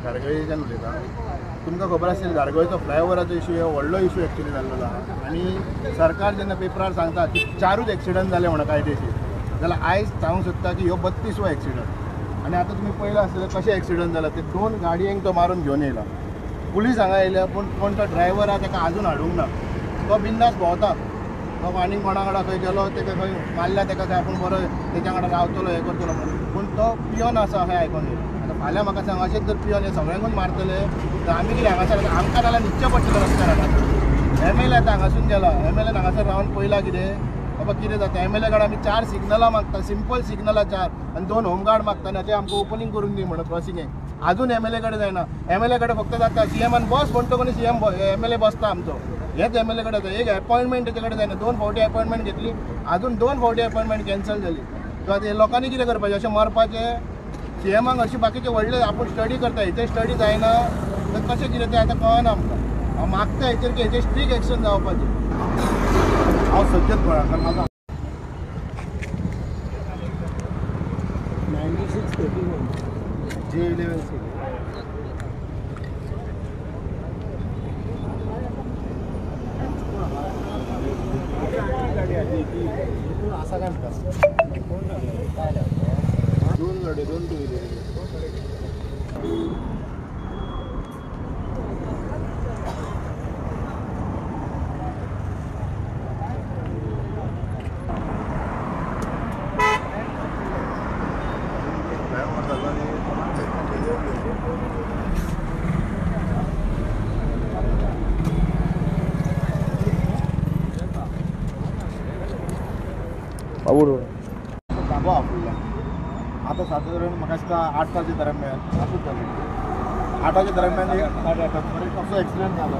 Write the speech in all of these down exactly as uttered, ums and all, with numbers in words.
गारगळेच्यान उलयता। तुमकां खबर असेल गारगळेचो फ्लायओवराचो इशू हो व्हडलो इशू एक्चुअली जाल्लो आहा आनी सरकार जेन्ना पेपरार सांगता की चारूच एक्सिडंट जाले म्हणून कायदेशीर, जाल्यार आयज सांगूंक सोदता की हो बत्तीसवो एक्सिडंट। आनी आतां तुमी पळयलां आसतलें कशें एक्सिडंट जाला ते दोन गाडयेंक तो मारून घेवन येयला। पुलीस हांगा येयल्या पूण कोण तो ड्रायव्हर आहा ताका आजून हाडूंक ना, तो बिंदास भोंवता। तो आनीक कोणा वांगडा खंय गेलो ताका खंय मारल्या ताका काय आपूण बरो तेच्या वांगडा रावतलो हें करतलो म्हणून, पूण तो पियोन आसा अशें आयकोन येयलें। आतां फाल्यां म्हाका सांग अशेंच जर पियोन हे सगळ्यांकूच मारतले तर आमी कितें हांगासर आमकां जाल्यार न्हिदचें पडटलें रस्त्यार। आतां एम एल ए आतां हांगासून गेला, एम एल एन हांगासर रावन पळयलां कितें बाबा कितें जाता। एम एल ए कडेन आमी चार सिग्नलां मागता, सिंपल सिग्नलां चार आनी दोन होमगार्ड मागता आनी ते आमकां ओपनिंग करून दी म्हणून क्रॉसिंगेक। आजून एम एल ए कडेन जायना। एम एल ए कडेन फक्त जाता सीएमान बस म्हणटो कोणी सीएम एम एल ए बसता आमचो, हेच एम एल ए कडेन एक अपॉइंटमेंट तेचे कडेन जायना। दोन फावटी अपॉइंटमेंट घेतली, आजून दोन फावटी अपॉइंटमेंट कॅन्सल जाली। सो आतां लोकांनी कितें करपाचें, अशें मरपाचें सीएमाक अशें बाकीचे व्हडले आपूण स्टडी करता हेचे स्टडी जायना तर कशें कितें तें आतां कळना आमकां। हांव मागता हेचेर की हेचेर स्ट्रीक एक्शन जावपाचें। हांव सद्याक गोंयाकार म्हाका ninety six thirty one J eleven C असा काय दोन गाडी दोन टू व्हीलर बाबा आपल्याला आता साधारण म्हाका दिसता आठाच्या दरम्यान आसूच जालें आठाच्या दरम्यान एक साडे आठ पर्यंत असो एक्सिडेंट जालो।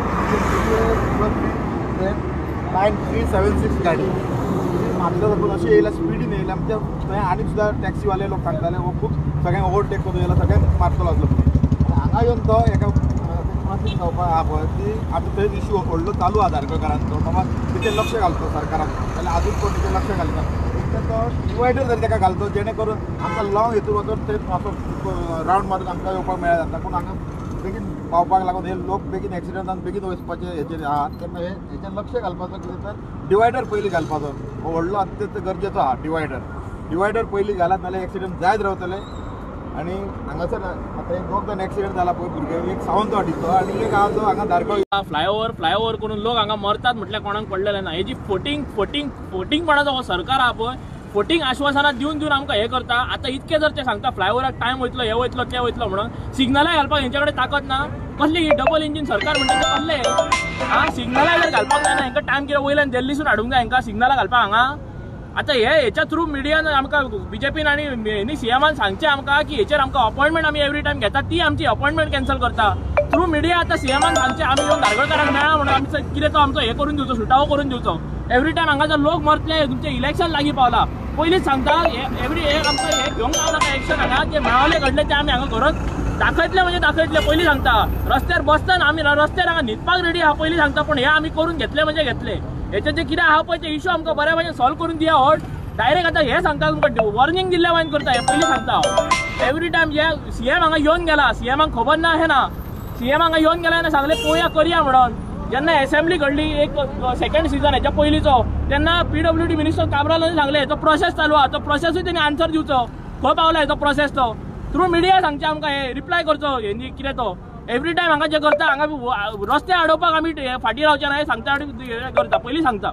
नायन थ्री सेवन सिक्स गाडी मागच्या साकून अशी येयला स्पिडीन येयला म्हणजे थंय आनी सुद्दां टॅक्सीवाले लोक सांगताले हो खूब सगळ्यांक ओवरटेक करून येयला, सगळ्यांक मारतलो आसलो। हांगा येवन तो एका क्रॉसींग जावपा आहा पळय ती आतां थंय इशू व्हडलो चालू आहा धारगळकारांचो, बाबा तिचेर लक्ष घालतो सरकारान, जाल्यार आजून कोण तिचेर लक्ष घालना। तो डिवायडर जर ताका घालतो जेणे करून आमकां लॉंग हेतून वचून थंय असो रावंड मारून आमकां येवपाक मेळ्ळें जाता। पूण हांगा बेगीन पावपाक लागून हे लोक बेगीन एक्सिडंटान बेगीन वचपाचे हेचेर आहा, तेन्ना हे हेचेर लक्ष घालपाचो कितें तर डिवायडर पयलीं घालपाचो हो व्हडलो अत्यंत गरजेचो आहा। डिवायडर डिवायडर पयलीं घालात नाल्यार एक्सिडंट जायत रावतले। आनी हांगासर आतां एक दोग जाण एक्सिडंट जाला पळय भुरगे, एक सावंतवाडीचो आनी एक आहा जो हांगा धारगळ फ्लायओव्हर फ्लायओव्हर करून लोक हांगा मरतात म्हटल्यार कोणाक पडलेलें ना। हेजी फोटींग फोटींग फोटींगपणाचो हो सरकार आहा पळय, फोटींग आश्वासनां दिवन दिवन आमकां हें करता। आतां इतके जर ते सांगता फ्लायओव्हराक टायम वयतलो हे वयतलो ते वयतलो म्हणून, सिग्नलाय घालपाक हेंचे कडेन ताकद ना। कसली ही डबल इंजीन सरकार म्हणटा ते कसले हां सिग्नलाय जर घालपाक जायना हेंकां टायम कितें वयल्यान दिल्लीसून हाडूंक जाय हेंकां सिग्नलां घालपाक हांगा। आतां हे हेच्या थ्रू मिडियान आमकां बीजेपीन आनी हेनी सीएमान सांगचें आमकां की हेचेर आमकां अपॉइंटमेंट आमी एवरी टायम घेता, ती आमची अपॉइंटमेंट कॅन्सल करता थ्रू मिडिया। आतां सीएमान सांगचें आमी येवन धारगळकारांक मेळ्ळा म्हणून आमचो कितें तो आमचो हे करून दिवचो, सुटावो करून दिवचो। एवरी टायम हांगा जर लोक मरतले तुमचें इलेक्शन लागीं पावला पयलींच सांगता एवरी एक आमकां हे घेवंक पावना एक्शन हांगा जे मेळावले घडले ते आमी हांगा घरात दाखयतले म्हणजे दाखयतले पयलीं सांगता। रस्त्यार बसतना आमी रस्त्यार हांगा न्हिदपाक रेडी आहा पयलीं सांगता, पूण हे आमी करून घेतले म्हणजे घेतले। हेचे जे कितें आहा पळय ते इशू आमकां बऱ्या भशेन सॉल्व करून दिया। हो डायरेक्ट आतां हे सांगता तुमकां वॉर्निंग दिल्ल्या वायन करता हे पयलीं सांगता हांव। एवरी टायम हे सीएम हांगा येवन गेला, सीएमाक खबर ना अशें ना, सीएम हांगा येवन गेला आनी सांगलें पळोवया करया म्हणून। जेन्ना असेंब्ली घडली एक सेकंड सिजन हेच्या पयलींचो तेन्ना पीडब्ल्यूडी मिनिस्टर काब्रालान सांगलें हेचो प्रोसेस चालू आहा, तो प्रोसेसूय तेणी आन्सर दिवचो, खंय पावला हेचो प्रोसेस तो थ्रू मिडिया सांगचें आमकां हे रिप्लाय करचो हेंनी कितें तो। एवरी टायम हांगा जे करता हांगा रस्ते अडोवपाक आमी फाटीं रावचे ना हे सांगता हे करता पयलीं सांगता।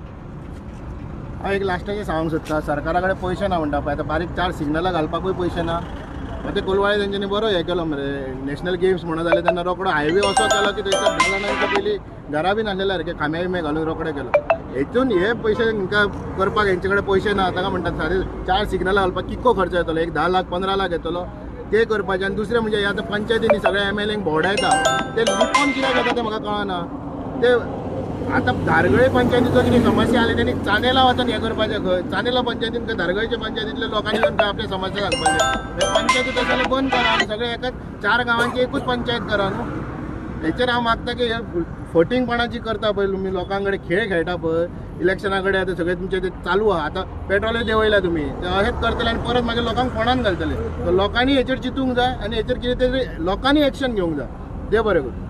हांव एक लास्टाचें सांगूंक सोदता सरकारा कडेन पयशे ना म्हणटा पळय, आतां बारीक चार सिग्नलां घालपाकूय पयशे ना। ते कोलवाळे तेंच्यांनी बरो हें केलो मरे नॅशनल गेम्स म्हणून जालें तेन्ना रोकडो हायवे असो केलो की थंयसर जाणांच्या पयलीं घरा बी नासलेले सारके खांबे बिंबे घालून रोकडे केलो। हेतून हे पयशे हांकां करपाक हेंचे कडेन पयशे ना, ताका म्हणटात सारे चार सिग्नलां घालपाक कितको खर्च येतलो, एक धा लाख पंदरा लाख येतलो ते करपाचें। आनी दुसरें म्हणजे आतां पंचायतींनी सगळ्या एम एल एंक भोंवडायता ते लिपोवन कित्याक येता तें म्हाका कळना। ते आतां धारगळे पंचायतीचो कितें समस्या आली तेणी चांदेला वचून हें करपाचें खंय, चांदेला पंचायतीन खंय धारगळच्या पंचायतींतल्या लोकांनी येवन खंय आपले समस्या सांगपाचें। पंचायती तशें बंद करा आनी सगळे एकाच चार गांवांची एकूच पंचायत करा न्हू। हेचेर हांव मागता की हे फटींगपणाची करता पळय तुमी लोकां कडेन खेळ खेळटा पळय इलेक्शना कडेन आतां सगळें तुमचें तें चालू आहा आतां पेट्रोलूय देंवयला तुमी तें अशेंच करतले आनी परत मागीर लोकांक फोंडान घालतले तर लोकांनी हेचेर चिंतूंक जाय आनी हेचेर कितें तरी लोकांनी एक्शन घेवंक जाय देव बरें करूं.